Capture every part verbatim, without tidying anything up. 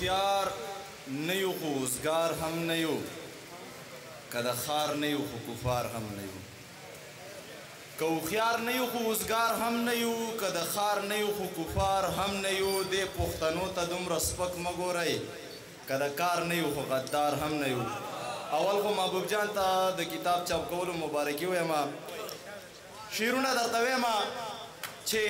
هوښیار نه یو خو اوزګار هم نه یو که د ښار نه یو خو کفار هم نه یو که هوښیار نه یو خو اوزګار هم نه یو که د ښار نه یو خو کفار هم نه یو دې پښتنو ته دومره سپک مه ګورئ که د کار نه یو خو غدار هم نه یو. اول خو محبوب جان ته د کتاب چاپ کولو مبارکي ویمه. شعرونه درته ویمه چې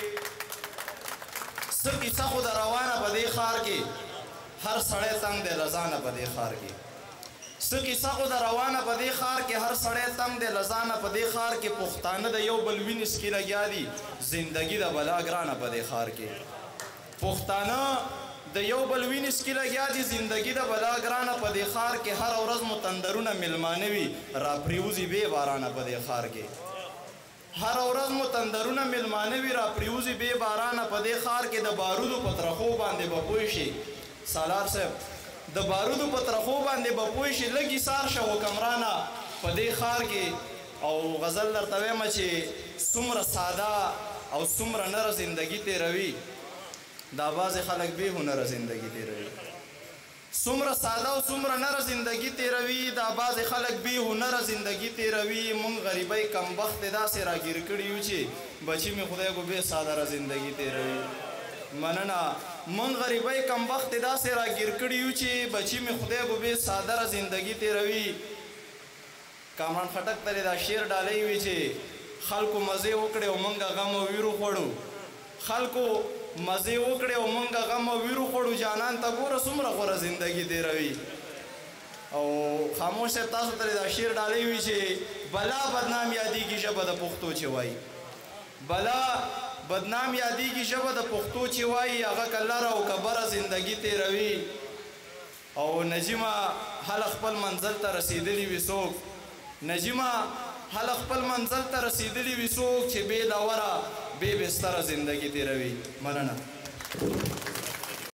څه کیسه خو د روانه په دې ښار کې هر سړی تنګ دی له ځانه په دې ښار کې څه کیسه خو د روانه په دې ښار کې هر سړی تنګ دی له ځانه په دې ښار کې پښتانه د یو بل وینې سکي لګیا دي زندګي د بلا ګرانه په دې ښار کې پښتانه د یو بل وینې سکي لګیا دي زندګي د بلا ګرانه په دې ښار کې هر ورځ مو تندرونه میلمانه وي راپریوزي بې بارانه په دې ښار کې هر ورځ مو تندرونه میلمانه وي راپریوزي بې بارانه په دې ښار کې د بارودو په ترخو باندې به پوه شي سالار صاحب د بارودو په ترخو باندې به پوه شي لږ ایثار شه حکمرانه په دې ښار کې. او غزل درته ویمه چې څومره ساده او څومره نره زندګي تېروي دا بعضې خلک بې هنره زندګي تېروي څومره ساده او څومره نره زندګي تېروي دا بعضې خلک بې هنره زندګي تېروي مونږ غریبۍ کمبختې داسې راګیر کړي یو چې بچي مې خدای کو بې سادره زندګي تېروي. مننه. مونږ غریبۍ کمبختې داسې راګیر کړي یو چې بچي مې خدای کو بې سادره زندګي تېروي. کامران خټک ته دا شعر ډالی وي چې خلکو مزې وکړې او مونږ غم او ویرو خوړو خلکو مزې وکړې او مونږ غم او ویرو خوړو جانان ته ګوره څومره غوره زندګي تېروي. او خاموش صاحب تاسو ته دا شعر ډالی وي چې بلا بدنام یادېږي ژبه د پښتو چې وایي بلا بدنام یادېږي ژبه د پښتو چې وایي هغه که لره او که بره زندګي تېروي. او نجیمه هله خپل منزل ته رسېدلي وي څوک نجیمه هله خپل منزل ته رسېدلي وي څوک چې بې دوره بې بستره زندګي تېروي. مننه.